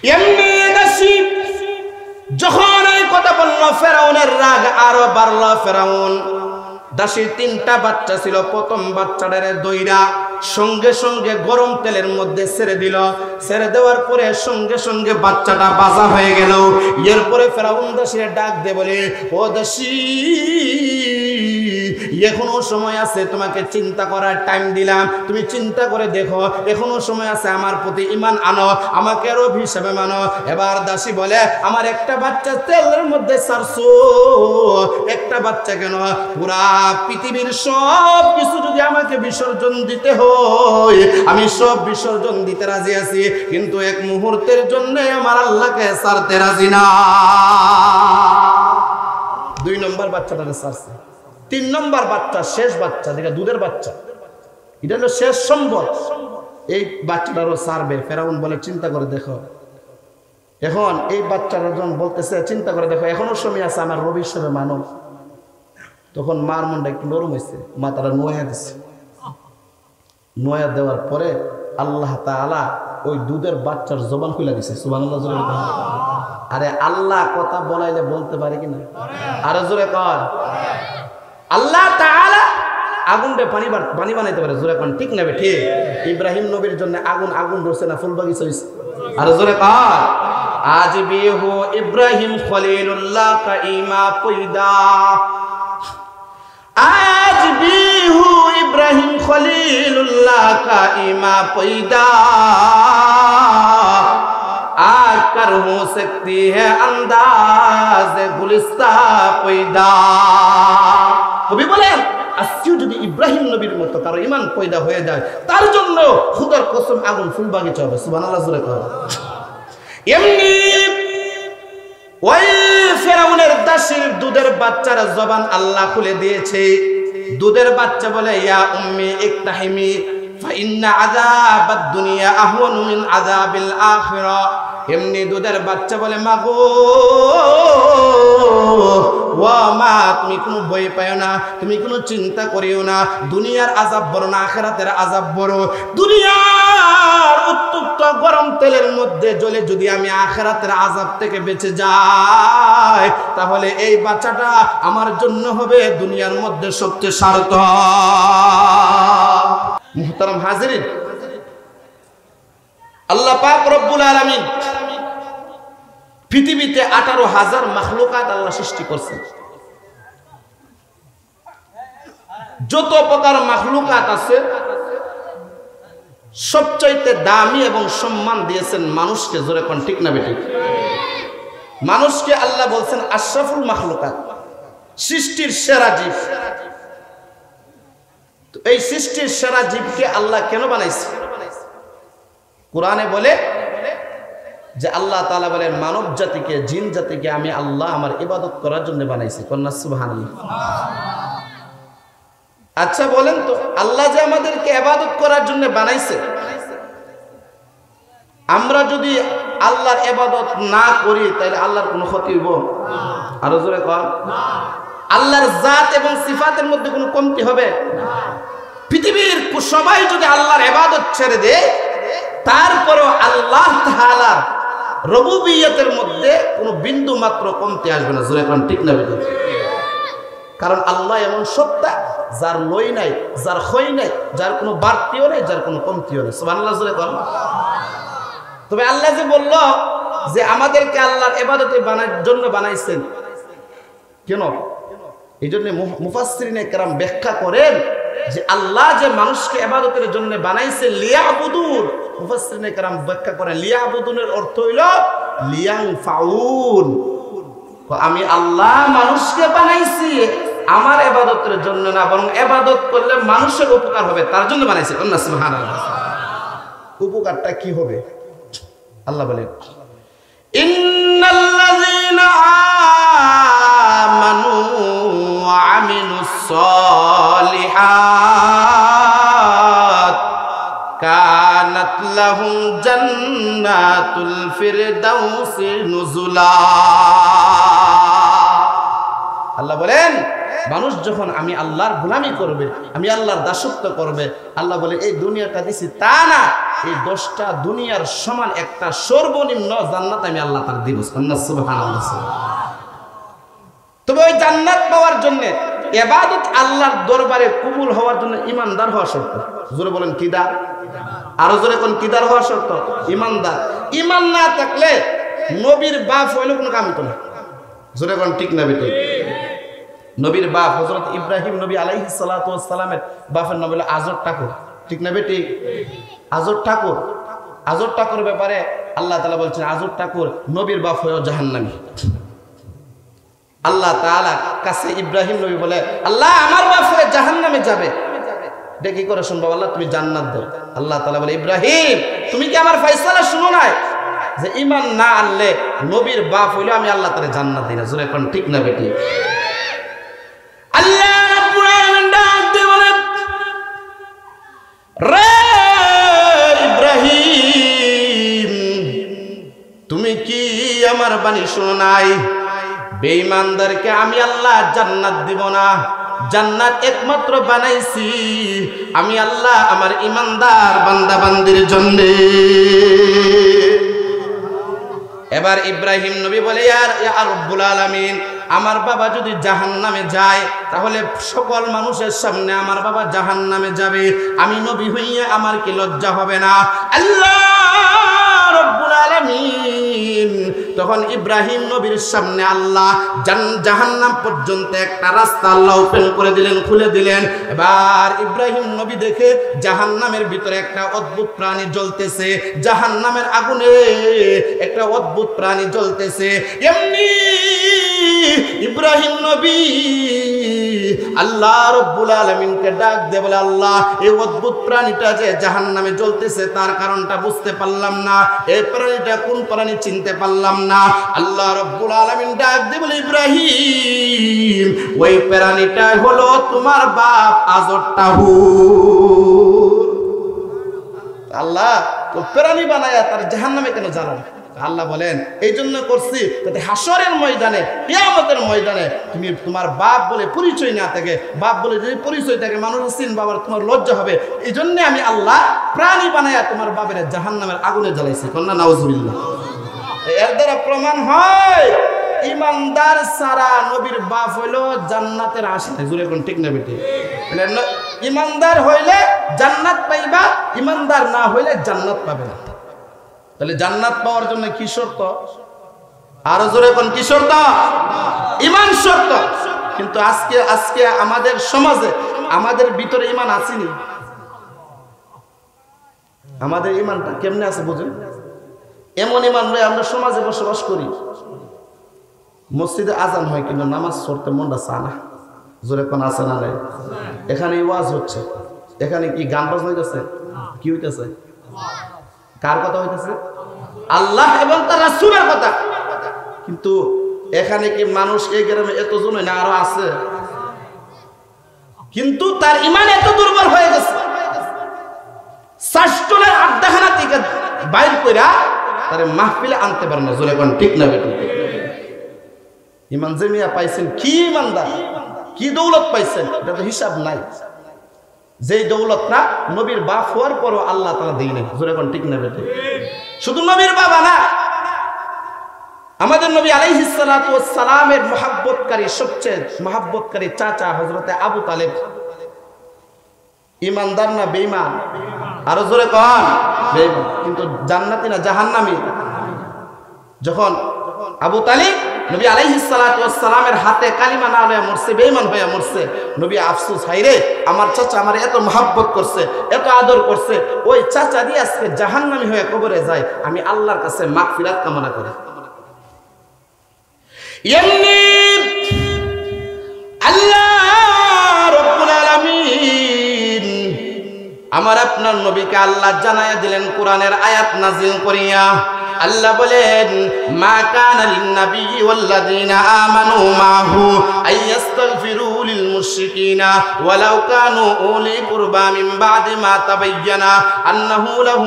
এমনি দাসী যখন এই কথা বলল ফেরাউনের রাগ আরো বাড়ল। ফেরাউন দাসীর 3টা বাচ্চা ছিল, প্রথম বাচ্চাটারে দইরা সঙ্গে সঙ্গে গরম তেলের মধ্যে ছেড়ে দিল। ছেড়ে দেওয়ার পরে সঙ্গে সঙ্গে বাচ্চাটা বাজা হয়ে গেল। এরপরে ফেরাউন দাসীরে ডাক দিয়ে বলে, ও দাসী, এখনো সময় আছে, তোমাকে চিন্তা করার টাইম দিলাম, তুমি চিন্তা করে দেখো, এখনো সময় আছে, আমার প্রতি ঈমান আনো, আমাকে রব হিসেবে মানো। এবার দাসী বলে, আমার একটা বাচ্চা তেলের মধ্যে ছাড়ছো, একটা বাচ্চা কেন, পুরা পৃথিবীর সব কিছু যদি আমাকে বিসর্জন দিতে হয় আমি সব বিসর্জন দিতে রাজি আছি, কিন্তু এক মুহূর্তের জন্য আমার আল্লাহকে ছাড়তে রাজি না। 2 নম্বর বাচ্চাটারে ছাড়ছে। 3 নম্বর বাচ্চা, শেষ বাচ্চা, যেটা দুধের বাচ্চা, এটা হলো শেষ সম্বল, এই বাচ্চাটারও ছাড়বে। ফেরাউন বলে, চিন্তা করে দেখো। এখন এই বাচ্চাটা যখন বলতেছে চিন্তা করে দেখো, এখনো সময় আছে, আমার রবি হিসেবে মানো। তখন মার মনটা একটু নরম হয়েছে, মা তারা নোয়া দিছে। নোয়া দেওয়ার পরে আল্লাহ তাআলা ওই দুধের বাচ্চার জবান খুলে দিছে। সুবহানাল্লাহ জোরে বলেন। আরে আল্লাহ কথা বলাইলে বলতে পারে কিনা? আরে জোরে কর। আল্লাহ তাআলা আগুনটা পানি বানাইতে পারে, জোরে কর। ঠিক না? ঠিক। ইব্রাহিম নবীর জন্য আগুন রয়েছে না, ফুল বাগিচা হইছে। আরে জোরে কর। আজ বি হো ইব্রাহিম খলিলুল্লাহ কা ইমা পয়দা, आज भी हूँ इब्राहिम खलीलुल्लाह का इमा पैदा, आकर हो सकती है अंदाज गुलिस्ता पैदा। कभी बोलें আজকেও যদি ইব্রাহিম নবীর মতো কারো ঈমান পয়দা হয়ে যায়, তার জন্য খুদার কসম আগুন ফুল বাগিচা হবে। সুবহানাল্লাহ জোরে কর। এমনি ওই ফেরাউনের দাসীর দুধের বাচ্চার জবান আল্লাহ খুলে দিয়েছে। দুধের বাচ্চা বলে, ইয়া উম্মি ইকতাহিমি ফা ইন্না আযাবাদ দুনিয়া আহওয়ানু মিন আযাবিল আখিরাহ। এমনি দুধের বাচ্চা বলে, মা গো, ও মা, তুমি কোনো ভয় পাও না, তুমি কোনো চিন্তা করিও না, দুনিয়ার আযাব বড় না আখিরাতের আযাব বড়। দুনিয়ার উত্তপ্ত গরম তেলের মধ্যে জ্বলে যদি আমি আখিরাতের আযাব থেকে বেঁচে যাই, তাহলে এই বাচ্চাটা আমার জন্য হবে দুনিয়ার মধ্যে সবচেয়ে সার্থক। মুহতারাম হাজিরিন, আল্লাহ পাক রব্বুল আলামিন পৃথিবীতে 18,000 মাখলুকাত আল্লাহ সৃষ্টি করছেন। যত প্রকার মাখলুকাত আছে সবচাইতে দামি এবং সম্মান দিয়েছেন মানুষকে। জোরে কোন ঠিক না বেঠিক? মানুষকে আল্লাহ বলছেন আশরাফুল মাখলুকাত, সৃষ্টির সেরা জীব। তো এই সৃষ্টির সেরা জীবকে আল্লাহ কেন বানাইছে? কোরআনে বলে যে আল্লাহ তাআলা বলেন, মানব জাতিকে, জিন জাতিকে আমি আল্লাহ আমার ইবাদত করার জন্য বানাইছি। কন্যা সুবহানাল্লাহ। আচ্ছা বলেন তো, আল্লাহ যে আমাদেরকে ইবাদত করার জন্য বানাইছে, আমরা যদি আল্লাহর ইবাদত না করি তাহলে আল্লাহর কোনো ক্ষতি হইব? আরো জোরে কর। আল্লাহর জাত এবং সিফাতের মধ্যে কোনো কমতি হবে? পৃথিবীর সবাই যদি আল্লাহর ইবাদত ছেড়ে দেয়, তারপরেও আল্লাহ তাআলার রুবুবিয়তের মধ্যে কোনো বিন্দু মাত্র কমতি আসবে না। জোরে কোন ঠিক না বেঠিক? কারণ আল্লাহ এমন সত্তা যার লই নাই, যার ক্ষয় নাই, যার কোনো বাড়তিও নাই, যার কোনো কমতিও নেই। সুবহানাল্লাহ জোরে কোন। তবে আল্লাহ যে বলল যে আমাদেরকে আল্লাহর ইবাদতের জন্য বানাইছেন, কেন? এই জন্য মুফাসসিরিনে কেরাম ব্যাখ্যা করেন যে আল্লাহ যে মানুষকে ইবাদতের জন্য বানাইছে লিয়াবুদুন। মুফাসসিরিনে কেরাম ব্যাখ্যা করেন লিয়াবুদুনের অর্থ হইল লিয়ানফাউন। আমি আল্লাহ মানুষকে বানাইছি আমার ইবাদতের জন্য না, বরং ইবাদত করলে মানুষের উপকার হবে তার জন্য বানাইছে। আল্লাহ সুবহানাল্লাহ। উপকারটা কি হবে? আল্লাহ বলেন, ইন্নাল্লাযীনা আমানু ওয়া আমিলুস সালিহাত কানাত লাহুম জান্নাতুল ফিরদাউসি নুজুলা। আল্লাহ বলেন, মানুষ যখন আমি আল্লাহর গোলামি করবে, আমি আল্লাহর দাসত্ব করবে, আল্লাহ বলে এই দুনিয়াটা দিছি তা না, এই 10টা দুনিয়ার সমান একটা সর্বনিম্ন জান্নাত আমি আল্লাহ তার দিব। সুবহানাল্লাহ। তবে ওই জান্নাত পাওয়ার জন্য, ইবাদত আল্লাহর দরবারে কবুল হওয়ার জন্য ইমানদার হওয়া শর্ত। জোরে বলেন কিদার, আরো জোরে কোন কিদার হওয়া শর্ত? ইমানদার। ইমান না থাকলে নবীর বাপ হইলে কোনো কাম হতো না। জোরে কোন ঠিক না বেটি? নবীর বাপ হযরত ইব্রাহিম নবী আলাইহিস সালাতু ওয়াস সালামের বাপের নাম হলো আজর ঠাকুর, ঠিক না বেটি? আজর ঠাকুর, আজর ঠাকুরের ব্যাপারে আল্লাহ তাআলা বলছেন আজর ঠাকুর নবীর বাপ হয়েও জাহান্নামী। আল্লাহ তাআলা কাছে ইব্রাহিম নবী বলে, আল্লাহ আমার বাপ হয়ে জাহান্নামে যাবে, দেখি করে শুনবো আল্লাহ তুমি জান্নাত দাও। আল্লাহ তাআলা বলে, ইব্রাহিম তুমি কি আমার ফয়সালা শুনো নাই যে ঈমান না আনলে নবীর বাপ হইলো আমি আল্লাহ তাআলা জান্নাত দিই না। জোরে কোন ঠিক না বেটি? আল্লাহ রাব্বুল আলামিন ডাক দিয়ে বলে, রে ইব্রাহিম তুমি কি আমার বাণী শুনো নাই? বেঈমানদেরকে আমি আল্লাহ জান্নাত দিব না, জান্নাত একমাত্র বানাইছি আমি আল্লাহ আমার ইমানদার বান্দা বান্দির জন্য। এবার ইব্রাহিম নবী বলে, ইয়া রব্বুল আলামিন আমার বাবা যদি জাহান্নামে যায় তাহলে সকল মানুষের সামনে আমার বাবা জাহান্নামে যাবে, আমি নবী হইয়া আমার কি লজ্জা হবে না? আল্লাহ রব্বুল আলামিন তখন ইব্রাহিম নবীর সামনে আল্লাহ জাহান্নাম পর্যন্ত একটা রাস্তা আল্লাহ ওপেন করে দিলেন, খুলে দিলেন। এবার ইব্রাহিম নবী দেখে জাহান্নামের ভিতরে একটা অদ্ভুত প্রাণী জ্বলতেছে, জাহান্নামের আগুনে একটা অদ্ভুত প্রাণী জ্বলতেছে। এমনি ইব্রাহিম নবী আল্লাহ রব্বুল আলামিনকে ডাক দিয়ে বলে, আল্লাহ এই অদ্ভুত প্রাণীটা যে জাহান্নামে জ্বলতেছে তার কারণটা বুঝতে পারলাম না, এই প্রাণীটা কোন প্রাণী চিনতে পারলাম না। আল্লাহ রব্বুল আলামিন ডাক দিয়ে বলে, ইব্রাহিম ওই প্রাণীটা হলো তোমার বাপ আজর ঠাকুর। আল্লাহ তো প্রাণী বানায়া তার জাহান্নামে কেন জানান? আল্লাহ বলেন এই জন্য করছি যাতে হাসরের ময়দানে, কিয়ামতের ময়দানে তুমি তোমার বাপ বলে পরিচয় না থাকে, বাপ বলে যদি পরিচয় থাকে মানুষ চিনবে, বাবার তোমার লজ্জা হবে। এই জন্য আমি আল্লাহ প্রাণী বানায়া তোমার বাপের জাহান্নামের আগুনে জ্বালাইছি। কন্যা নাউজুবিল্লাহ। এর দ্বারা প্রমাণ হয় ইমানদার সারা নবীর বাপ হইলো জান্নাতের আশায়। জুড়ে কোন ঠিক না বেটি? ইমানদার হইলে জান্নাত পাইবা, ইমানদার না হইলে জান্নাত পাবে না। তাহলে জান্নাত পাওয়ার জন্য কি শর্ত? আরো জোরে কোন কি শর্ত? ঈমান শর্ত। কিন্তু আজকে আমাদের সমাজে আমাদের ভিতরে ঈমান আসেনি। আমাদের ঈমানটা কেমনে আছে বুঝুন? এমন ঈমান লয়ে আমরা সমাজে বসবাস করি, মসজিদে আজান হয় কিন্তু নামাজ পড়তে মনটা চায় না। জোরে কোন আছে না নাই? এখানে ওয়াজ হচ্ছে, এখানে কি গান বাজনা হইতেছে? কি হইতেছে? কার কথা হইতেছে? আল্লাহ এবং তার রাসূলের কথা। কিন্তু এখানে কি মানুষ এই গ্রামে এতজন না আরো আছে, কিন্তু তার ঈমান এত দুর্বল হয়ে গেছে, শাস্ত্রের আড্ডাখানা থেকে বাইর কইরা তার মাহফিলে আনতে পারে না। জোরে কোন ঠিক না বেটি? ঈমান যে মিয়া পাইছেন, কি ঈমানদার, কি দৌলত পাইছেন, এটা তো হিসাব নাই। যেই দৌলত না নবীর বাপ হওয়ার পরও আল্লাহ তাআলা দেই নাই। জোরে কোন ঠিক না বেটি? শুধু নবীর বাবা না, আমাদের নবী আলাইহিস সালাতু ওয়াস সালামের মহব্বতকারী, সবচেয়ে মহব্বতকারী চাচা হযরতে আবু তালেব ইমানদার না বেঈমান? আরো জোরে কোন? বেঈমান। কিন্তু জান্নাতি না জাহান্নামী। যখন আবু তালিব নবী আলাইহিস সালাতু ওয়াস সালামের হাতে কালিমা না লয়ে মরছে, বেঈমান হয়ে মরছে, নবী আফসোস, হায়রে আমার চাচা আমার এত মহব্বত করছে, এত আদর করছে, ওই চাচা দিয়ে আজকে জাহান্নামী হয়ে কবরে যায়, আমি আল্লাহর কাছে মাগফিরাত কামনা করি। এমনি আল্লাহ রাব্বুল আলামিন আমার আপনার নবীকে আল্লাহ জানায়া দিলেন কোরআনের আয়াত নাযিল করিয়া। আল্লাহ বলেন, মা কানা লিন নবী ওয়াল্লাযীনা আমানু মাহু আইয়াস্তাগফিরু লিল মুশরিকিনা ওয়ালাউ কানু উলি কুরবা মিন বাদি মা তাবায়্যানা আন্নাহু লাহুম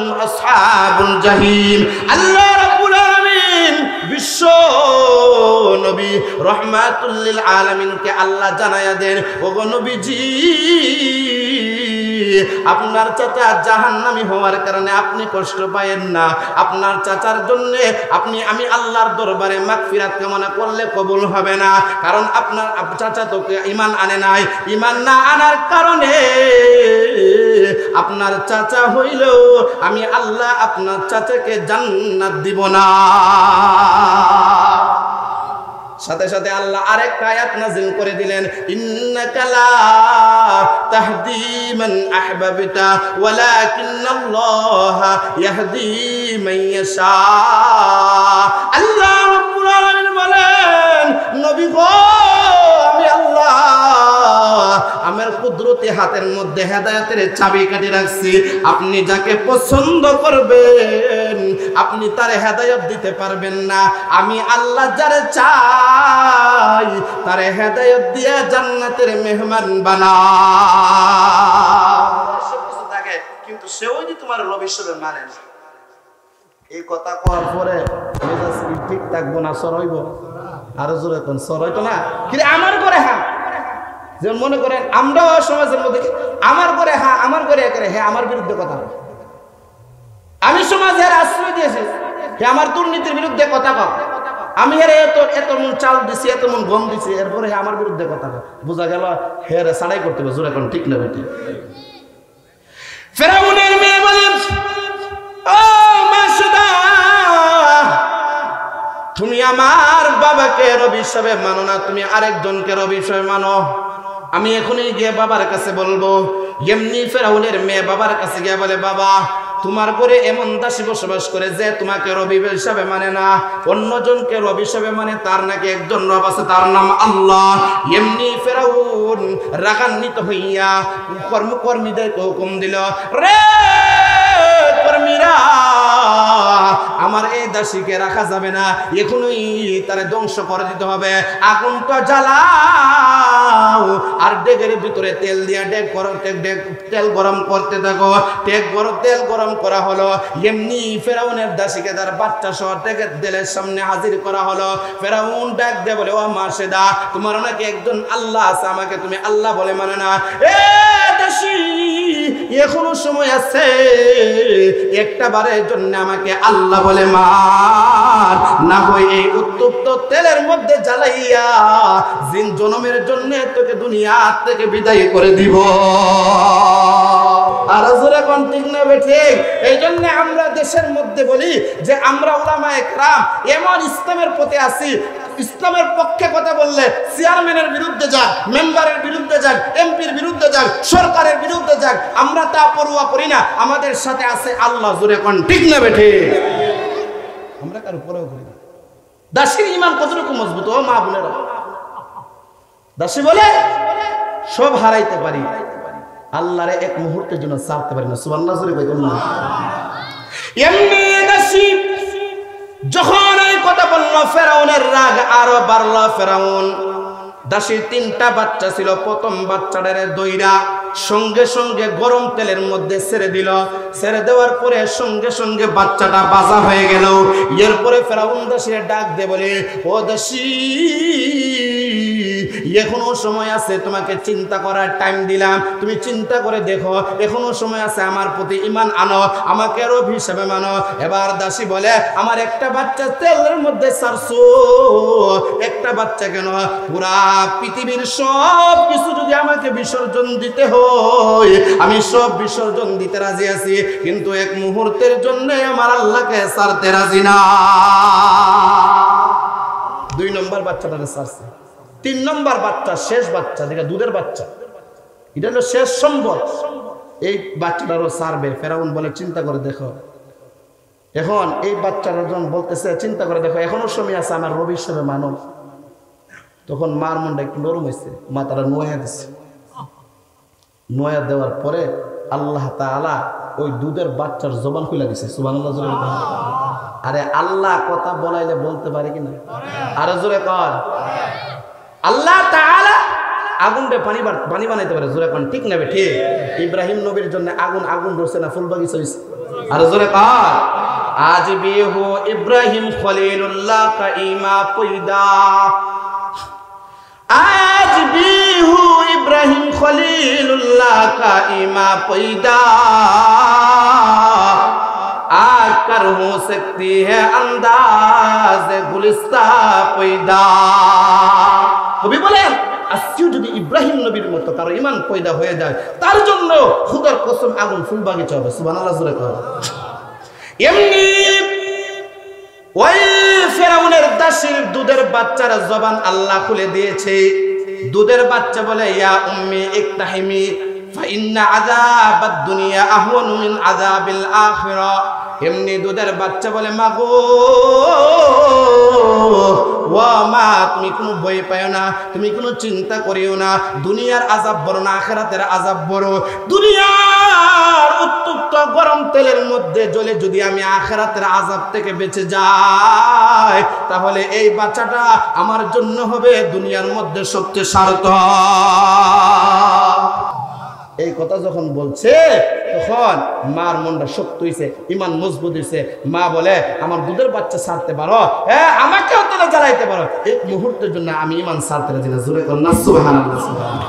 আসহাবুল জাহিম। আল্লাহ রাব্বুল আলামিন বিশ্ব নবী রহমাতুল লিল আলামিনকে আল্লাহ জানায়া দেন, ওগো নবীজি আপনার চাচা জাহান্নামী হওয়ার কারণে আপনি কষ্ট পায়েন না। আপনার চাচার জন্য আমি আল্লাহর দরবারে মাগফিরাত কামনা করলে কবুল হবে না, কারণ আপনার চাচা তো ঈমান আনে নাই। ঈমান না আনার কারণে আপনার চাচা হইলেও আমি আল্লাহ আপনার চাচাকে জান্নাত দিব না। সাথে সাথে আল্লাহ আরেকটা আয়াত নাযিল করে দিলেন, ইন্নাকা লা তাহদি মান আহবাবতা ওয়ালাকিন্নাল্লাহা ইয়াহদি মান ইয়াশা। আল্লাহ রাব্বুল আলামিন বলেন, নবী গো আমি আল্লাহ আমার কুদরতি হাতের মধ্যে হেদায়েতের চাবিকাঠি রাখছি। আপনি যাকে পছন্দ করবেন আপনি তার হেদায়েত দিতে পারবেন না। আমি আল্লাহ যারে চাই তার হেদায়েত দিয়ে জান্নাতের মেহমান বানাই। সব কিছু থাকে কিন্তু সেও যদি তোমার রব হিসেবে মানে না। এই কথা কওয়ার পরে মেজাজ ঠিক থাকবো না, সরইব। আরো জোরে কোন সরইতো না কি আমার করে? হ্যাঁ, যেমন মনে করেন আমরাও সমাজের মধ্যে আমার করে হ্যাঁ, আমার করে করে হ্যাঁ আমার বিরুদ্ধে কথা, আমি সমাজের আশ্রয় দিয়েছি হ্যাঁ আমার দুর্নীতির বিরুদ্ধে কথা কও, আমি হেরে এত মন চাল দিছি, এত মন গম দিছি, এরপরে আমার বিরুদ্ধে কথা কও। বোঝা গেল হেরে ছাড়াই করতে হবে। জোরে কোন ঠিক না বেটি? ফেরাউনের মেয়ে বলেন, ও মাসুদা তুমি আমার বাবাকে রবি হিসাবে মানো না, তুমি আরেকজনকে রবি হিসাবে মানো। আমি এখনই গিয়ে বাবার কাছে বলবো। এমনি ফেরাউনের মেয়ে বাবার কাছে গিয়ে বলে, বাবা তোমার ঘরে এমন দাসী বসবাস করে যে তোমাকে রবি হিসাবে মানে না, অন্যজনকে রবি হিসাবে মানে, তার নাকি একজন রব আছে, তার নাম আল্লাহ। এমনি ফেরাউন রাগান্বিত হইয়া কর্মীদেরকে হুকুম দিল, রে কর্মীরা আমার এই দাসীকে রাখা যাবে না, এখনই তারে ধ্বংস করে দিতে হবে। আগুনটা জ্বালাও আর ডেগের ভিতরে তেল দিয়া তেল গরম করতে থাকো। তেল গরম করা হলো। এমনি ফেরাউনের দাসীকে তার বাচ্চা সহ ডেগের তেলের সামনে হাজির করা হলো। ফেরাউন ডাক দিয়ে বলে, ও মাসেদা তোমার নাকি একজন আল্লাহ আছে, আমাকে তুমি আল্লাহ বলে মানে না। এ দাসী এখনো সময় আছে, একটা বারের জন্য আমাকে আল্লাহ বলে মান, না হয় এই উত্তপ্ত তেলের মধ্যে জ্বালাইয়া জিন জনমের জন্য তোকে দুনিয়া থেকে বিদায় করে দিব। আর জোরে কোন ঠিক না ঠিক? এই জন্য আমরা দেশের মধ্যে বলি যে আমরা উলামায়ে কেরাম এমন ইসলামের পথে আছি, ইসলামের পক্ষে কথা বললে চেয়ারম্যানের বিরুদ্ধে যাক, মেম্বারের বিরুদ্ধে যাক, এমপির বিরুদ্ধে যাক, সরকারের বিরুদ্ধে যাক, আমরা তা পরোয়া করি না। আমাদের সাথে আছে আল্লাহ। জোরে কোন ঠিক না বেঠে? আমরা কারো পরোয়া করি না। দাসীর ঈমান কতটুকু মজবুত ও মা বোনেরা? দাসী বলে সব হারাইতে পারি, আল্লাহরে এক মুহূর্তের জন্য ছাড়তে পারি না। সুবহানাল্লাহ জোরে কইতেন না? এমনি দাসী যখন এই কথা বলল, ফেরাউনের রাগ আরো বাড়ল। ফেরাউন দাসীর 3টা বাচ্চা ছিল, প্রথম বাচ্চাটারে দইরা সঙ্গে সঙ্গে গরম তেলের মধ্যে ছেড়ে দিল। ছেড়ে দেওয়ার পরে সঙ্গে সঙ্গে বাচ্চাটা বাজা হয়ে গেল। এরপরে ফেরাউন দাসীর ডাক দিয়ে বলে, ও দাসী এখনো সময় আছে, তোমাকে চিন্তা করার টাইম দিলাম, তুমি চিন্তা করে দেখো, এখনো সময় আছে, আমার প্রতি ঈমান আনো, আমাকে রব হিসেবে মানো। এবার দাসী বলে, আমার একটা বাচ্চা তেলের মধ্যে ছাড়ছো, একটা বাচ্চা কেন, পুরা পৃথিবীর সব কিছু যদি আমাকে বিসর্জন দিতে হয় আমি সব বিসর্জন দিতে রাজি আছি, কিন্তু এক মুহূর্তের জন্য আমার আল্লাহকে ছাড়তে রাজি না। 2 নম্বর বাচ্চাটারে ছাড়ছে। 3 নম্বর বাচ্চা, শেষ বাচ্চা, যেটা দুধের বাচ্চা, এটা হলো শেষ সম্বল, এই বাচ্চাটারও ছাড়বে। ফেরাউন বলে, চিন্তা করে দেখো। এখন এই বাচ্চাটা যখন বলতেছে চিন্তা করে দেখো, এখনো সময় আছে, আমার রবি হিসেবে মানো। তখন মার মনটা একটু নরম হয়েছে, মা তারা নোয়া দিছে। নোয়া দেওয়ার পরে আল্লাহ তাআলা ওই দুধের বাচ্চার জবান খুলে দিছে। সুবহানাল্লাহ জোরে বলেন। আরে আল্লাহ কথা বলাইলে বলতে পারে কিনা? আরে জোরে কর। আল্লাহ তাআলা আগুনটা পানি বানাইতে পারে। জোরে কোন ঠিক নেবে ঠিক? ইব্রাহিম নবীর জন্য আগুন রয়েছে না, ফুল বাগিচা হইছে। আর জোরে কর। আজ বি হো ইব্রাহিম খলিলুল্লাহ কা ইমা পয়দা, आज भी हूँ इब्राहिम खलीलुल्लाह का ईमा पैदा आकर हो सकती है अंदाज गुलिस्ता पैदा। কবি বলেন আজকেও যদি ইব্রাহিম নবীর মতো কারো ঈমান পয়দা হয়ে যায় তার জন্য খোদার কসম আগুন ফুল বাগিচা হবে। সুবহানাল্লাহ জোরে কর। এমনি ওই ফেরাউনের দাসীর দুধের বাচ্চার জবান আল্লাহ খুলে দিয়েছে। দুধের বাচ্চা বলে ইয়া উম্মি ইকতাহিমি ফা ইন্না আযাবাদ দুনিয়া আহওয়ানু মিন আযাবিল আখিরাহ। এমনি দুধের বাচ্চা বলে মা গো ও মা তুমি কোনো ভয় পাও না, তুমি কোনো চিন্তা করিও না, দুনিয়ার আযাব বড় না আখিরাতের আযাব বড়। দুনিয়ার উত্তপ্ত গরম তেলের মধ্যে জ্বলে যদি আমি আখিরাতের আযাব থেকে বেঁচে যাই তাহলে এই বাচ্চাটা আমার জন্য হবে দুনিয়ার মধ্যে সবচেয়ে সার্থক। এই কথা যখন বলছে তখন মার মনটা শক্ত হইছে, ঈমান মজবুত হইছে। মা বলে আমার দুধের বাচ্চা ছাড়তে পারো, হ্যাঁ আমাকেও তোরা জ্বালাইতে পারো, এক মুহূর্তের জন্য আমি ঈমান ছাড়তে রাজি না। জোরে কর না সুবহানাল্লাহ।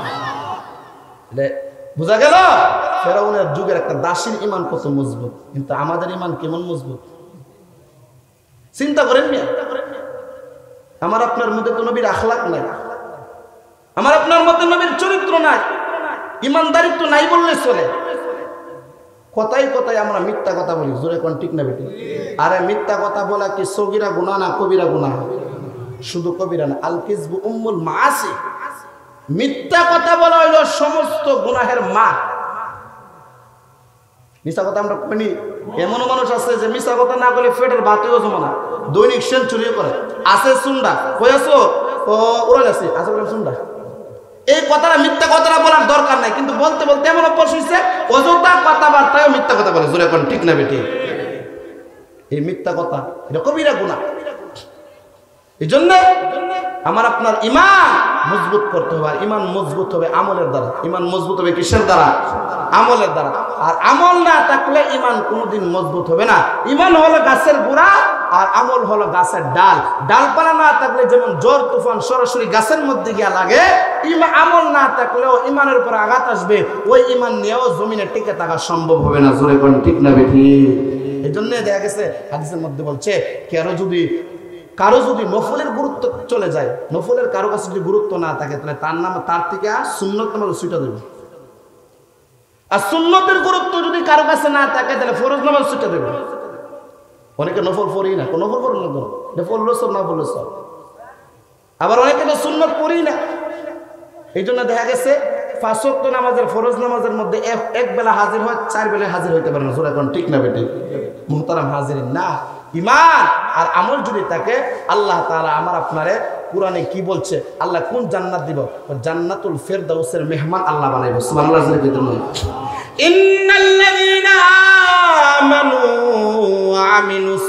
বুঝা গেল ফেরাউনের যুগের একটা দাসীর ঈমান কত মজবুত, কিন্তু আমাদের ঈমান কেমন মজবুত চিন্তা করেন মিয়া। আমার আপনার মধ্যে তো নবীর আখলাক নাই, আমার আপনার মধ্যে নবীর চরিত্র নাই, ইমানদারিত্ব নাই বললে চলে। কথাই কথাই আমরা মিথ্যা কথা বলি। জোরে কোন ঠিক না বেটি? আরে মিথ্যা কথা বলা কি সগীরা গুনাহ না কবিরা গুনাহ? শুধু কবিরা না, আল কিযবু উম্মুল মাআসি। মিথ্যা কথা বলা হলো সমস্ত গুনাহের মা। মিথ্যা কথা আমরা কইনি। এমন মানুষ আছে যে মিথ্যা কথা না বলে পেটের ভাতও জমে না, দৈনিক সেঞ্চুরি করে। আছে সুন্ডা কই আছো? ও ওরা আছে আছে বলে সুন্ডা। এই কথাটা মিথ্যা কথাটা বলার দরকার নাই, কিন্তু বলতে বলতে এমন অভ্যাস হইছে অযথা কথাবার্তায় মিথ্যা কথা বলে। জোরে কোন ঠিক না বেটি? এই মিথ্যা কথা এটা কবিরা গুনাহ। এই জন্য আমার আপনার ঈমান মজবুত করতে হবে। আর ঈমান মজবুত হবে আমলের দ্বারা। ঈমান মজবুত হবে কিসের দ্বারা? আমলের দ্বারা। আর আমল না থাকলে ঈমান কোনোদিন মজবুত হবে না। ঈমান হলো গাছের গোড়া আর আমল হলো গাছের ডাল। ডালপালা না থাকলে যেমন ঝড় তুফান সরাসরি গাছের মধ্যে গিয়ে লাগে, আমল না থাকলেও ঈমানের উপর আঘাত আসবে, ওই ঈমান নিয়েও জমিনে টিকে থাকা সম্ভব হবে না। জোরে কোন ঠিক না বেটি? এই জন্য দেখা গেছে হাদিসের মধ্যে বলছে কারো যদি নফলের গুরুত্ব চলে যায়, নফলের কারো কাছে যদি গুরুত্ব না থাকে তাহলে তার থেকে সুন্নত নামাজ ছুটা দেবে। আর সুন্নতের গুরুত্ব যদি কারো কাছে না থাকে তাহলে ফরজ নামাজ ছুটা দেবে। অনেকে নফল পড়ি না, নফল পড়ল না, এটা পড়লো সব না পড়লো সব। আবার অনেকে তো সুন্নত পড়ি না। এই জন্য দেখা গেছে 5 ওয়াক্ত নামাজের ফরজ নামাজের মধ্যে এক বেলা হাজির হয়, 4 বেলায় হাজির হইতে পারে না। জোরে কোন ঠিক না বেটি? মুহতারাম হাজিরিন, না ঈমান আর আমল যদি থাকে আল্লাহ তাআলা আমার আপনারে কুরআনে কি বলছে, আল্লাহ কোন জান্নাত দিব? জান্নাতুল ফেরদাউসের মেহমান আল্লাহ বানাইব। সুবহানাল্লাহ। ইন্নাল্লাযীনা আমানু ওয়া আমিলুস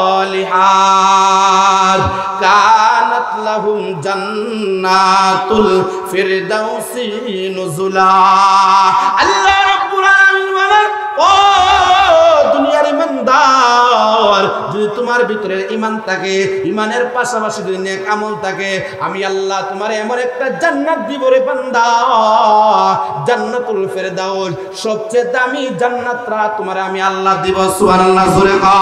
সলিহাত কানাত লাহুম জান্নাতুল ফিরদাউসি নুজুলা। আল্লাহ রাব্বুল আলামিন বলেন, ও দুনিয়ার ঈমানদার, যদি তোমার ভিতরে ঈমান থাকে, ঈমানের পাশাপাশি যদি নেক আমল থাকে, আমি আল্লাহ তোমারে এমন একটা জান্নাত দিব রে বান্দা, জান্নাতুল ফেরদাউস, সবচেয়ে দামি জান্নাতটা তোমারে আমি আল্লাহ দিব। সুবহানাল্লাহ। জোরে কর।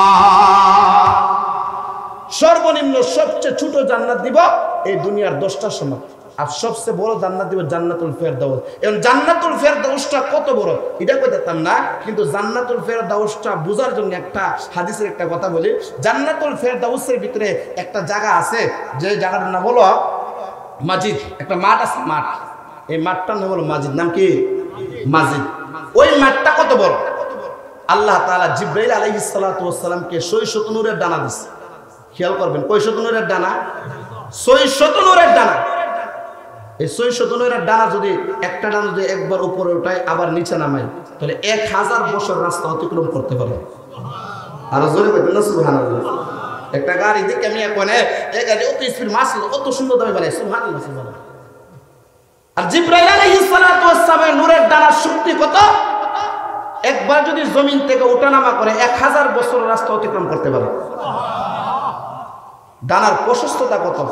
সর্বনিম্ন সবচেয়ে ছোট জান্নাত দিব এই দুনিয়ার 10টা সমান, আর সবচেয়ে বড় জান্নাত দিব জান্নাতুল ফেরদাউস। এখন জান্নাতুল ফেরদাউসটা কত বড় এটা কইতাম না, কিন্তু জান্নাতুল ফেরদাউসটা বোঝার জন্য একটা হাদিসের একটা কথা বলি। জান্নাতুল ফেরদাউসের ভিতরে একটা জায়গা আছে, যে জায়গাটার নাম হলো মাজিদ। একটা মাঠ আছে, মাঠ, এই মাঠটার নাম হলো মাজিদ। নাম কি? মাজিদ। ওই মাঠটা কত বড়? আল্লাহ তাআলা জিবরাইল আলাইহিস সালাতু ওয়াস সালামকে 600 নূরের ডানা দিছে। খেয়াল করবেন, 600 নূরের ডানা, 600 নূরের ডানা। এই 600 নূরের ডানা যদি একটা ডানা যদি একবার উপরে উঠায় আবার নিচে নামায় তাহলে 1000 বছর রাস্তা অতিক্রম করতে পারে। আর জোরে কইবেন না সুবহানাল্লাহ। একটা গাড়ি দেখে আমি এখন এই গাড়ি অত স্পিড মাসল অত সুন্দর দামে বানায়। সুবহানাল্লাহ সুবহানাল্লাহ। আর জিবরাইল আলাইহিস সালাতু ওয়াস সালামের নূরের ডানার শক্তি কত? একবার যদি জমিন থেকে ওঠানামা করে 1000 বছর রাস্তা অতিক্রম করতে পারে। ডানার প্রশস্ততা কত?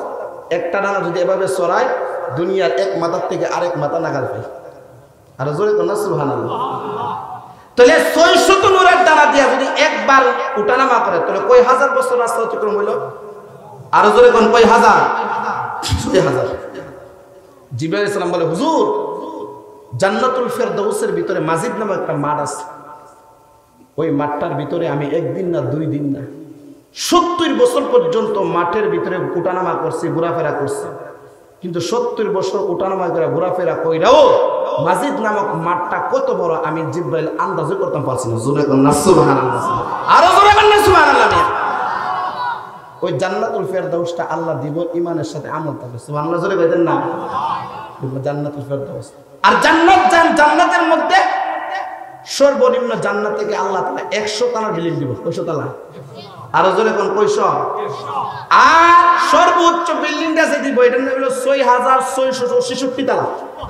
একটা ডানা যদি এভাবে সরায় দুনিয়ার এক মাথার থেকে আরেক মাথা নাগাল পাই। আর জোরে তো না সুবহানাল্লাহ। তাহলে 600 নূরের ডানা দিয়া যদি একবার উঠানামা করে তাহলে কয় হাজার বছর রাস্তা অতিক্রম হইল? আর জোরে কোন কয় হাজার? 6000। জিবরাইল আলাইহিস সালাম বলে, হুজুর জান্নাতুল ফেরদাউসের ভিতরে মাজিদ নামে একটা মাঠ আছে, ওই মাঠটার ভিতরে আমি একদিন না 2 দিন না 70 বছর পর্যন্ত মাঠের ভিতরে উঠানামা করছি, ঘোরাফেরা করছি, কিন্তু 70 বছর উঠানামা করে ঘোরাফেরা কইরাও মাজিদ নামক মাঠটা কত বড় আমি জিবরাইল আন্দাজও করতে পারছি না। জোরে কোন সুবহানাল্লাহ। আরো জোরে কোন সুবহানাল্লাহ। ওই জান্নাতুল ফেরদাউসটা আল্লাহ দিব ইমানের সাথে আমল থাকবে। সুবহানাল্লাহ জোরে কইতেন না? জান্নাতুল ফেরদাউস। আর জান্নাতের মধ্যে সর্বনিম্ন জান্নাত থেকে আল্লাহ তাআলা 100 তলার বিল্ডিং দিব। কয়শো তলা? আরো জোরে কোন কয়শো? আর সর্বোচ্চ বিল্ডিংটা আছে দিব, এটার নাম হলো 6666 তালা।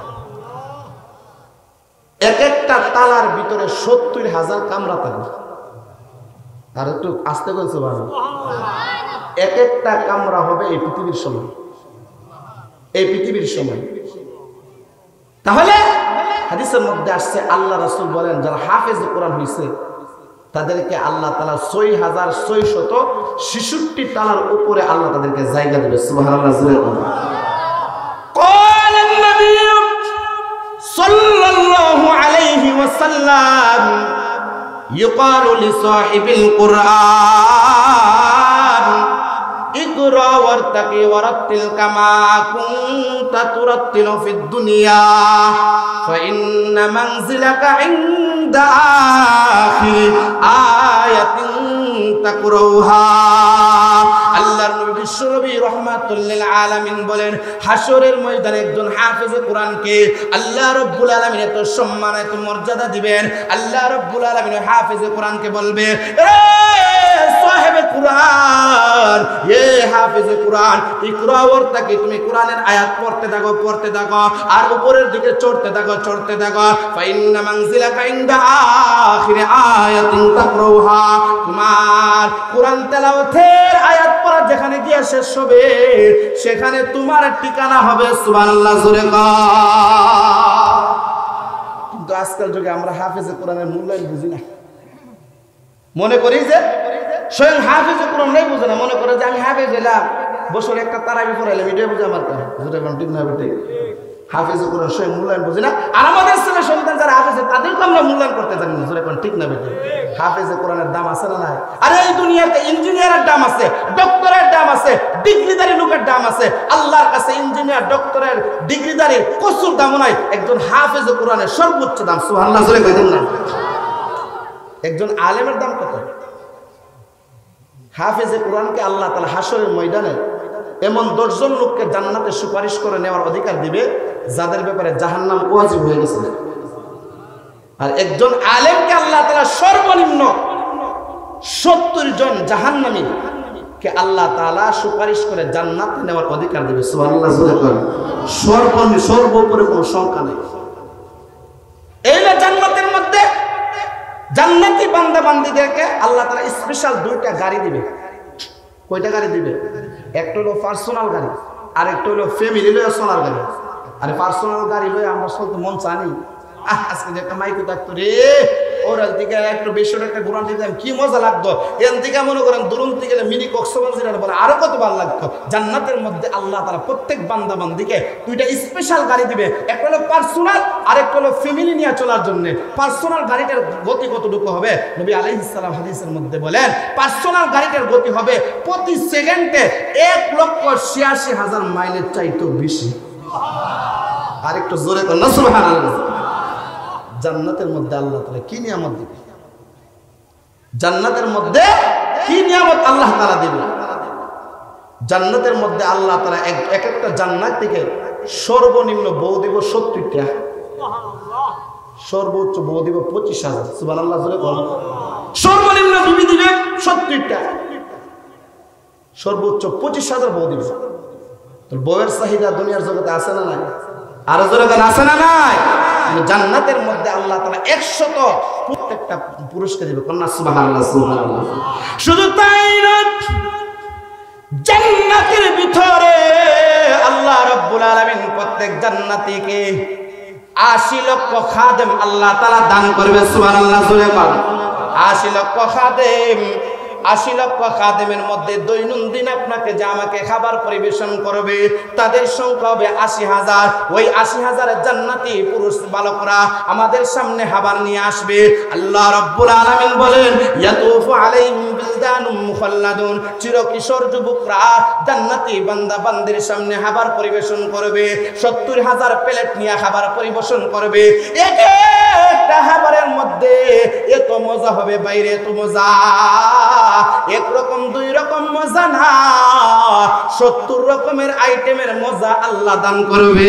এক একটা তালার ভিতরে 70,000 কামরা থাকবে। আর একটু আস্তে করে সুবহানাল্লাহ। এক একটা কামরা হবে এই পৃথিবীর সমান, এই পৃথিবীর সমান। তাহলে হাদিসের মধ্যে আসছে আল্লাহ রাসূল বলেন যারা হাফেজ কোরআন হইছে তাদেরকে আল্লাহ তাআলা 6666 তালার উপরে আল্লাহ তাদেরকে জায়গা দেবে। সুবহানাল্লাহ। قال النبي صلى الله عليه وسلم يقال لصاحب القرآن اقرأ وارتقي ورتل كما كنت ترتل في الدنيا فإن منزلك عند آخر آية تقرأها। আল্লাহর নবী বিশ্বনবী রাহমাতুল লিল আলামিন বলেন হাশরের ময়দানে একজন হাফেজে কোরআনকে আল্লাহ রাব্বুল আলামিন এত সম্মান এত মর্যাদা দিবেন। আল্লাহ রাব্বুল আলামিন হাফেজে কোরআনকে বলবে, এ সাহেবে কোরআন, এ হাফেজে কোরআন, ইকরা ওয়ারতাকি, তুমি কোরআনের আয়াত পড়তে থাকো পড়তে থাকো আর উপরের দিকে চড়তে থাকো চড়তে থাকো। ফাইন্না মানজিলাকা ইনদা আখির আয়াতিন তাকরাউহা, তোমার কোরআন তেলাওয়াতের আয়াত পড়া যেখানে গিয়ে শেষ হবে সেখানে তোমার ঠিকানা হবে। সুবহানাল্লাহ জোরে কর। কিন্তু আজকাল যুগে আমরা হাফেজে কোরআনের মূল্যায়ন বুঝি না। মনে করি যে স্বয়ং হাফেজে কোরআন নাই বুঝে না, মনে করে যে আমি হাফেজ হইলাম, বছরে একটা তারাবি পড়াইলাম, এটাই বুঝে আমার কাজ। ঠিক না বেটে? হাফেজে কোরআন স্বয়ং মূল্যায়ন বুঝি না। আর আমাদের ছেলে সন্তান যারা হাফেজে তাদেরকে আমরা মূল্যায়ন করতে জানি না। ঠিক না বেটে? হাফেজে কোরআনের দাম আছে না নাই? আরে এই দুনিয়াতে ইঞ্জিনিয়ারের দাম আছে, ডক্টরের দাম আছে, ডিগ্রিধারী লোকের দাম আছে। আল্লাহর কাছে ইঞ্জিনিয়ার ডক্টরের ডিগ্রিধারীর প্রচুর দাম নাই, একজন হাফেজে কোরআনের সর্বোচ্চ দাম। সুবহানাল্লাহ জোরে কইতেন না? একজন আলেমের দাম কত? হাফেজে কোরআনকে আল্লাহ তাআলা হাশরের ময়দানে এমন 10 জন লোককে জান্নাতে সুপারিশ করে নেওয়ার অধিকার দিবে যাদের ব্যাপারে জাহান্নাম ওয়াজিব হয়ে গেছে। আর একজন আলেমকে আল্লাহ তাআলা সর্বনিম্ন 70 জন জাহান্নামী কে আল্লাহ তাআলা সুপারিশ করে জান্নাতে নেওয়ার অধিকার দিবে। সুবহানাল্লাহ জোরে কর। সর্বোপরি কোনো সংখ্যা নেই। এই না জান্নাতের মধ্যে জান্নাতি বান্দা বান্দীদেরকে আল্লাহ তাআলা স্পেশাল 2টা গাড়ি দিবে। কয়টা গাড়ি দিবে? একটা হলো পার্সোনাল গাড়ি আর একটা হলো ফ্যামিলি লয়ে চলার গাড়ি। আরে পার্সোনাল গাড়ি লয়ে আমরা চলতে মন চানি? আজকে যে একটা মাইকো থাকতো রে, ওর দিকে একটু বেশি একটা ঘুরান দিতাম কি মজা লাগতো। এর দিকে মনে করেন দুরন্তি গেলে মিনি কক্সবাজার বলে আরো কত ভালো লাগতো। জান্নাতের মধ্যে আল্লাহ তাআলা প্রত্যেক বান্দা বান্দীকে 2টা স্পেশাল গাড়ি দিবে, একটা হলো পার্সোনাল আর একটা হলো ফ্যামিলি নিয়ে চলার জন্য। পার্সোনাল গাড়িটার গতি কতটুকু হবে? নবী আলাইহিস সালাম হাদিসের মধ্যে বলেন পার্সোনাল গাড়িটার গতি হবে প্রতি সেকেন্ডে 1,86,000 মাইলের চাইতেও বেশি। আর একটু জোরে কর না সুবহানাল্লাহ। জান্নাতের মধ্যে আল্লাহ তাআলা কি নিয়ামত দিবে? জান্নাতের মধ্যে কি নিয়ামত আল্লাহ তাআলা দিবে? জান্নাতের মধ্যে আল্লাহ তাআলা এক একটা জান্নাত থেকে সর্বনিম্ন বউ দিব 70টা, সর্বোচ্চ বউ দিব 25,000। সুবহানাল্লাহ জোরে বল। সর্বনিম্ন বিবি দিবে 70টা, সর্বোচ্চ 25,000 বউ দিবে। তো বউয়ের চাহিদা দুনিয়ার জগতে আছে না নাই? আরো জোরে গান আছে না নাই? জান্নাতের মধ্যে আল্লাহ তাআলা 100 প্রত্যেকটা পুরস্কার দিবে। কন্যা সুবহানাল্লাহ সুবহানাল্লাহ। শুধু তাই না, জান্নাতের ভিতরে রব্বুল আলামিন প্রত্যেক জান্নাতীকে 80 লক্ষ খাদেম আল্লাহ তাআলা দান করবে সুবহানাল্লাহ জোরে বল 80 লক্ষ খাদেম 80 লক্ষ খাদেমের মধ্যে দৈনন্দিন আপনাকে যে আমাকে খাবার পরিবেশন করবে তাদের সংখ্যা হবে 80,000 ওই 80,000 জান্নাতি পুরুষ বালকরা আমাদের সামনে খাবার নিয়ে আসবে আল্লাহ রাব্বুল আলামিন বলেন ইয়াতুফু আলাইহিম বিলদানুম মুখাল্লাদুন চিরকিশোর যুবকরা জান্নাতি বান্দা বান্দির সামনে খাবার পরিবেশন করবে 70,000 প্লেট নিয়ে খাবার পরিবেশন করবে একটা খাবারের মধ্যে এত মজা হবে বাইরে এত মজা একরকম দুই রকম মজা না 70 রকমের আইটেমের মজা আল্লাহ দান করবে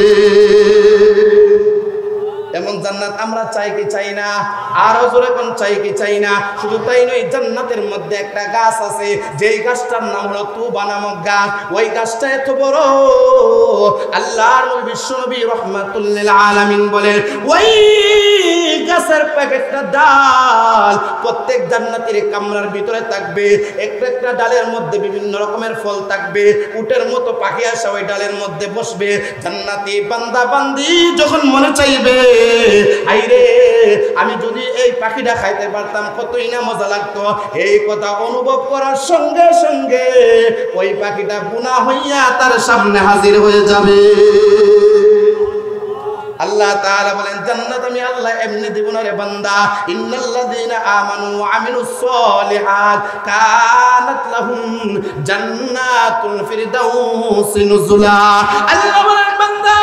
এমন জান্নাত আমরা চাই কি চাই না আরো জোরে কোন চাই কি চাই না শুধু তাই নয় জান্নাতের মধ্যে একটা গাছ আছে যেই গাছটার নাম হলো তুবা নামক গাছ ওই গাছটা এত বড় আল্লাহর নবী বিশ্বনবী রাহমাতুল লিল আলামিন বলেন ওই গাছের প্যাকেটটা ডাল প্রত্যেক জান্নাতীর কামরার ভিতরে থাকবে একটা একটা ডালের মধ্যে বিভিন্ন রকমের ফল থাকবে উটের মতো পাখি আসে ওই ডালের মধ্যে বসবে জান্নাতি বান্দা বান্দি যখন মনে চাইবে আইরে আমি যদি এই পাখিটা খাইতে পারতাম কতই না মজা লাগতো এই কথা অনুভব করার সঙ্গে সঙ্গে ওই পাখিটা বুনা হইয়া তার সামনে হাজির হয়ে যাবে আল্লাহ তাআলা বলেন জান্নাত আমি আল্লাহ এমনি দিব না রে বান্দা ইন্নাল্লাযীনা আমানু ওয়া আমিলুস সলিহাত কানাত লাহুম জান্নাতুল ফিরদাউসি নুজুলা আল্লাহ বলেন বান্দা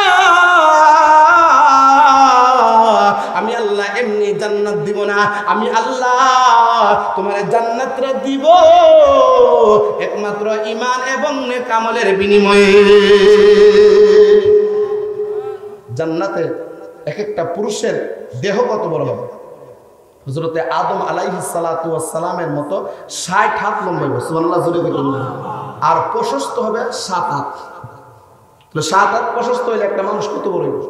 আমি আল্লাহ এমনি জান্নাত দিব না আমি আল্লাহ তোমার জান্নাতটা দিব একমাত্র ঈমান এবং নেক আমলের বিনিময়ে জান্নাতে এক একটা পুরুষের দেহ কত বড় হবে হযরতে আদম আলাইহিস সালাতু ওয়াস সালামের মতো 60 হাত লম্বা হবে সুবহানাল্লাহ জোরে বলুন আর প্রশস্ত হবে 7 হাত তো 7 হাত প্রশস্ত হলে একটা মানুষ কত বড় হবে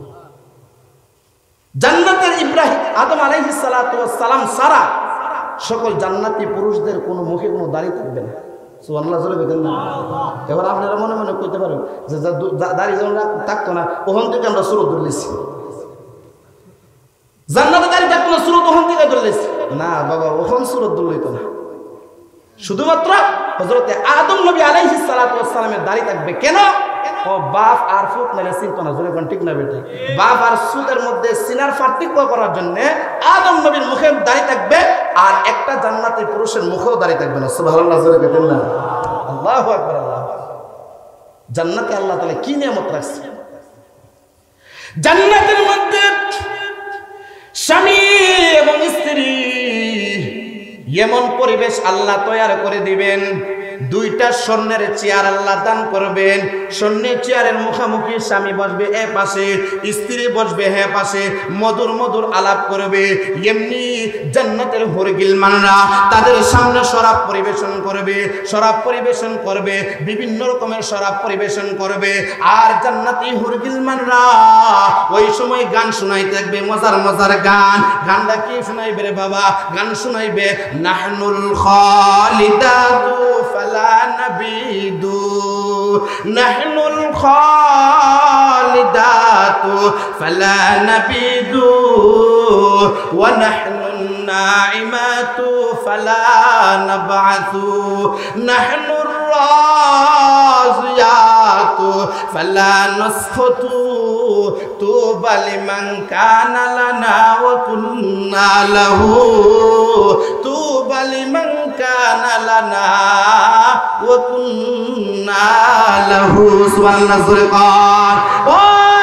জান্নাতের ইব্রাহিম আদম আলাইহিস সালাতু ওয়াস সালাম সারা সকল জান্নাতি পুরুষদের কোনো মুখে কোনো দাড়ি থাকবে না সুবহানাল্লাহ জোরে বলেন না এবার আপনারা মনে মনে কইতে পারেন যে দাড়ি যখন থাকতো না ওখান থেকে আমরা সুরত ধরলেছি জান্নাতে দাড়ি থাকতো না সুরত ওখান থেকে ধরলেছি না বাবা ওখান সুরত ধরলেইতো না শুধুমাত্র হযরতে আদম নবী আলাইহিস সালাতু ওয়াস সালামের দাড়ি থাকবে কেন ও বাপ আর ফুট নালে চিন্তা না জোরে কোন ঠিক না বেটে বাপ আর সুদের মধ্যে সিনার পার্থক্য করার জন্য আদম নবীর মুখে দাড়ি থাকবে আর একটা জান্নাতি পুরুষের মুখেও দাড়ি থাকবে না সুবহানাল্লাহ জোরে বলেন না আল্লাহু আকবার আল্লাহ জান্নাতে আল্লাহ তাআলা কি নিয়ামত রাখছে জান্নাতের মধ্যে স্বামী এবং স্ত্রী এমন পরিবেশ আল্লাহ তৈরি করে দিবেন দুইটা স্বর্ণের চেয়ার আল্লাহ দান করবেন স্বর্ণের চেয়ারের মুখোমুখি স্বামী বসবে এ পাশে স্ত্রী বসবে হে পাশে মধুর মধুর আলাপ করবে এমনি জান্নাতের হুরগিল মানরা তাদের সামনে শরাব পরিবেশন করবে বিভিন্ন রকমের শরাব পরিবেশন করবে আর জান্নাতি হুরগিল মানরা ওই সময় গান শোনাই থাকবে মজার মজার গানটা কি শোনাইবে রে বাবা গান শোনাইবে নাহনুল খালিদাতু فلا نبيد نحن الخالدات فلا نبيد ونحن الناعمات فلا نبعث نحن الراضيات فلا نسخط طوبى لمن كان لنا وكنا له طوبى لمن كان لنا وكنا له سبحان الله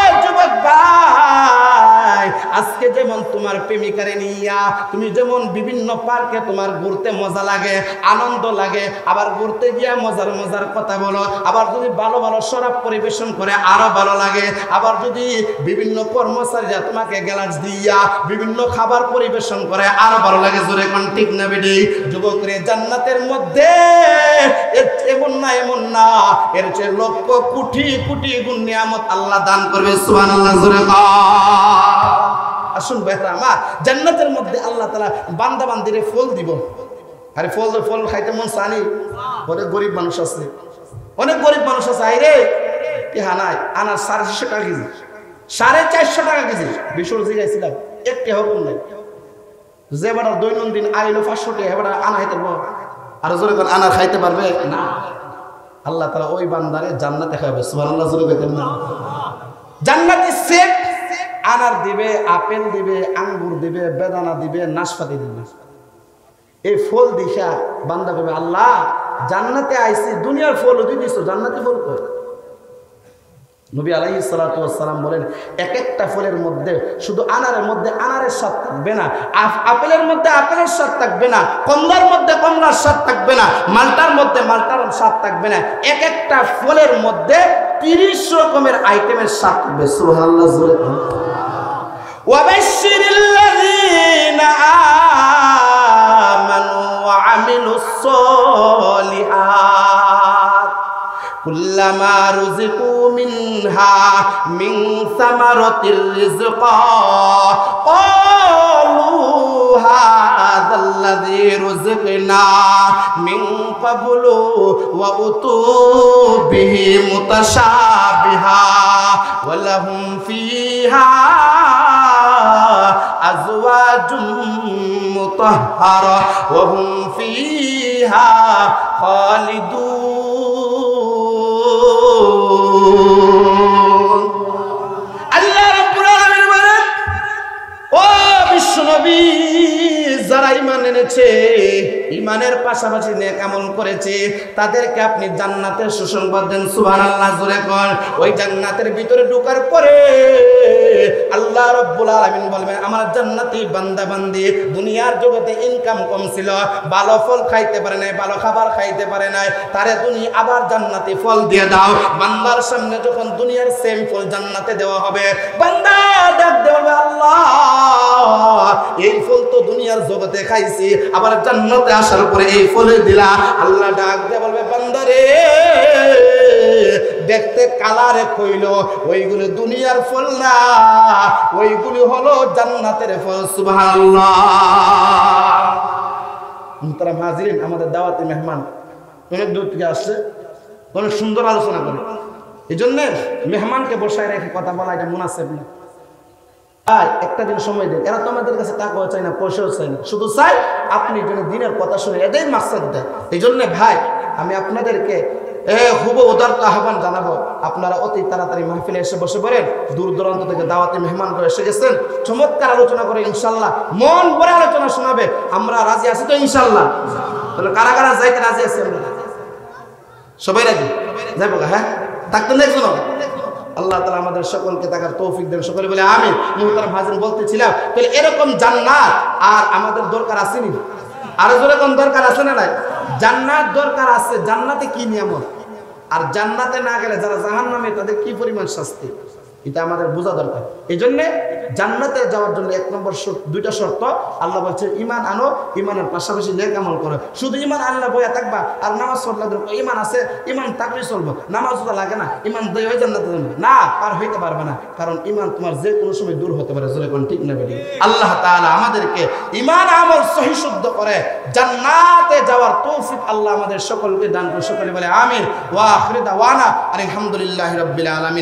আজকে যেমন তোমার প্রেমিকারে নিয়া তুমি যেমন বিভিন্ন পার্কে তোমার ঘুরতে মজা লাগে আনন্দ লাগে আবার ঘুরতে গিয়া মজার মজার কথা বলো আবার যদি ভালো ভালো শরাব পরিবেশন করে আরো ভালো লাগে আবার যদি বিভিন্ন কর্মচারীরা তোমাকে গ্লাস দিয়া বিভিন্ন খাবার পরিবেশন করে আরো ভালো লাগে জোরে কোন ঠিক না বেডি যুবকরে জান্নাতের মধ্যে এমন না এর চেয়ে লক্ষ কোটি কোটি গুণ নিয়ামত আল্লাহ দান করবে সুবহানাল্লাহ জোরে আসুন বেহরা আমার জান্নাতের মধ্যে আল্লাহ তাআলা বান্দা বান্দিরে ফল দিব আরে ফল খাইতে মন চানি অনেক গরিব মানুষ আছে আইরে টিহা নাই, আনার 450 টাকা কেজি, 450 টাকা কেজি। বিশুর জিগাইছিলাম একটি হকুম নাই, যে বেটা দৈনন্দিন আইলো 500 টাকা এবার আনা খাইতে পারবো, আর জোরে করে আনার খাইতে পারবে না। আল্লাহ তাআলা ওই বান্দারে জান্নাতে খাওয়াবে, সুবহানাল্লাহ জোরে কইতেন না। জান্নাতি সেট আনার দিবে, আপেল দিবে, আঙ্গুর দিবে, বেদানা দিবে, নাশপাতি দিবে। এই ফল দিশা বান্দা কইবে আল্লাহ জান্নাতে আইছি, দুনিয়ার ফল দি দিছো, জান্নাতি ফল কই? নবী আলাইহিস সালাতু ওয়াস সালাম বলেন এক একটা ফলের মধ্যে শুধু আনারের মধ্যে আনারের স্বাদ থাকবে না, আপেলের মধ্যে আপেলের স্বাদ থাকবে না, কমলার মধ্যে কমলার স্বাদ থাকবে না, মালটার মধ্যে মালটার স্বাদ থাকবে না। এক একটা ফলের মধ্যে 30 রকমের আইটেমের স্বাদ থাকবে। সুবহানাল্লাহ জোরে বলুন। ওয়াবাশশিরিল লাযিনা আমানু ওয়া আমিলুস সলিহাত কুল্লামা রুজিকু মিনহা মিন সামারাতির রিজকা ক্বালু হাযাল্লাযী রুজিকনা মিন ক্বাবলু ওয়া উতু বিহি মুতাশাবিহা ওয়া লাহুম ফিহা আজওয়াজুম মুতাহহারা ওয়া হুম ফিহা খালিদুন। আল্লাহ রাব্বুল আলামিন বলেন, ও বিশ্বনবী, যারা ঈমান এনেছে, ঈমানের পাশাপাশি নেক আমল করেছে, তাদেরকে আপনি জান্নাতের সুসংবাদ দেন। সুবহানাল্লাহ জোরে কর। ওই জান্নাতের ভিতরে ঢোকার পরে আল্লাহ রাব্বুল আলামিন বলবেন, আমার জান্নাতি বান্দা বান্দি দুনিয়ার জগতে ইনকাম কম ছিল, ভালো ফল খাইতে পারে নাই, ভালো খাবার খাইতে পারে নাই, তারে তুমি আবার জান্নাতি ফল দিয়ে দাও। বান্দার সামনে যখন দুনিয়ার সেম ফল জান্নাতে দেওয়া হবে, বান্দা ডাক দেবে আল্লাহ এই ফল তো দুনিয়ার জগতে খাইছি, আবার জান্নাতে আসার পরে এই ফলে দিলা। আল্লাহ ডাক দিয়ে বলবে, বান্দারে দেখতে কালারে কইল, ওইগুলো দুনিয়ার ফল না, ওইগুলি হলো জান্নাতের ফল। সুবহানাল্লাহ। মুহতারাম হাজিরিন, আমাদের দাওয়াতি মেহমান অনেক দূর থেকে আসছে, অনেক সুন্দর আলোচনা করে, এই জন্য মেহমানকে বসায় রেখে কথা বলা এটা মুনাসিব না। একটা দিন সময় দেন, এরা তো আমাদের কাছে টাকাও চাই না, পয়সাও চাই না, শুধু চাই আপনি যেন দিনের কথা শুনে, এটাই মাকসাদ দেয়। এই জন্য ভাই আমি আপনাদেরকে খুব উদারত আহ্বান জানাবো, আপনারা অতি তাড়াতাড়ি মাহফিলে এসে বসে পড়েন। দূর দূরান্ত থেকে দাওয়াতি মেহমান করে এসে গেছেন, চমৎকার আলোচনা করে ইনশাল্লাহ মন ভরে আলোচনা শোনাবে। আমরা রাজি আছি তো ইনশাল্লাহ? তাহলে কারা কারা যাইতে রাজি আছি? আমরা সবাই রাজি যাবো? হ্যাঁ, থাকতেন একজন। আল্লাহ তাআলা আমাদের সকলকে তাকার তৌফিক দেন, সকলে বলে আমিন। মুহতারাম হাজির বলতেছিলাম, তাহলে এরকম জান্নাত আর আমাদের দরকার আসেনি? আর জোরে কোন দরকার আছে না? নাই, জান্নাত দরকার আছে। জান্নাতে কি নিয়ামত, আর জান্নাতে না গেলে যারা জাহান্নামে তাদের কি পরিমাণ শাস্তি, এটা আমাদের বোঝা দরকার। এই জন্য জান্নাতে যাওয়ার জন্য 1 নম্বর দুইটা শর্ত আল্লাহ বলছে, ঈমান আনো, ঈমানের পাশাপাশি নেক আমল করো। শুধু ঈমান আনলে বইয়া থাকবা আর নামাজ পড়লে ঈমান আছে, ঈমান থাকলে চলবো, নামাজ লাগে না, ঈমান দেয় হয়ে জান্নাতে যাবে না, পার হইতে পারবে না। কারণ ঈমান তোমার যে কোনো সময় দূর হতে পারে। জোরে কোন ঠিক না বেটি? আল্লাহ তাআলা আমাদেরকে ঈমান আমল সহি শুদ্ধ করে জান্নাতে যাওয়ার তৌফিক আল্লাহ আমাদের সকলকে দান করে। সকলে বলে আমিন। ওয়া আখিরু দাওয়ানা আলহামদুলিল্লাহি রাব্বিল আলামিন।